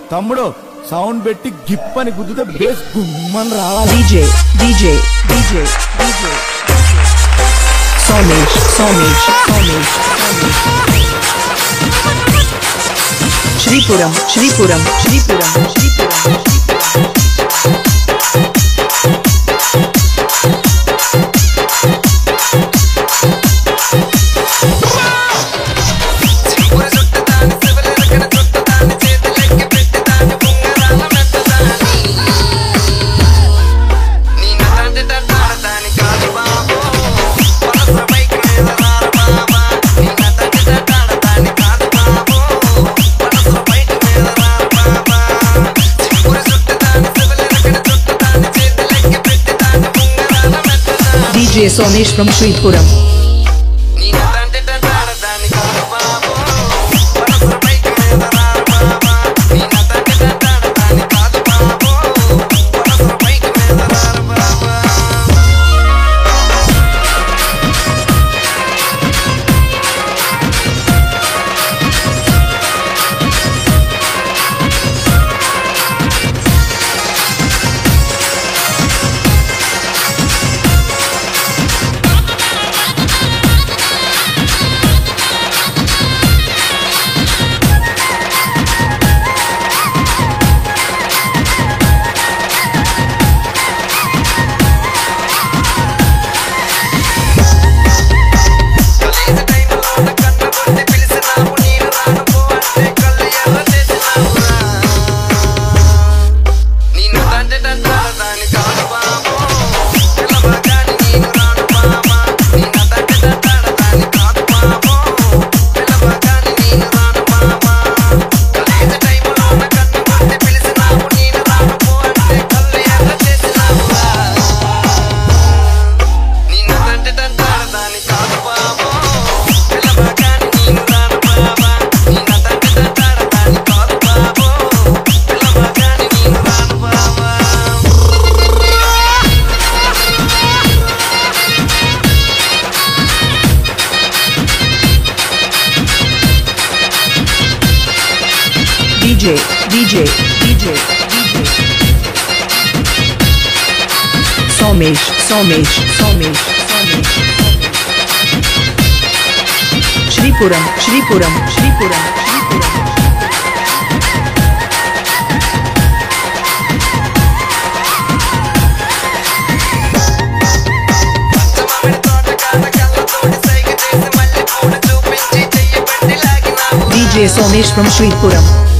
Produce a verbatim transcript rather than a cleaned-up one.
తమ్ముడు సౌండ్ పెట్టి గిప్ అని గుద్దుతే బేస్ గుమ్మని రావాలి. DJ DJ DJ DJ Somesh Somesh Somesh Sripuram Sripuram Sripuram Sripuram D J Somesh from Sripuram. D J, D J, D J, D J. Somesh, Somesh, Somesh, Somesh. Sripuram, Sripuram, Sripuram, Sripuram. D J Somesh from Sripuram.